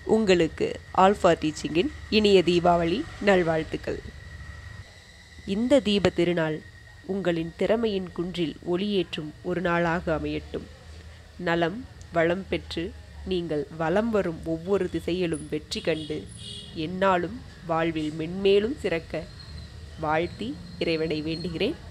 உங்களுக்கு ஆல்ஃபா டீச்சிங்கின் இனிய தீபாவளி நல்வாழ்த்துக்கள். இந்த தீப திருநாள் உங்களின் திறமையின் குன்றில் ஒளியேற்றும் ஒரு நாளாக அமையட்டும். நலம் வளம் பெற்று நீங்கள் வலம் வரும் ஒவ்வொரு திசையிலும் வெற்றி கண்டு எந்நாளும் வாழ்வில் மென்மேலும் சிறக்க வாழ்த்தி இறைவனை வேண்டுகிறேன்.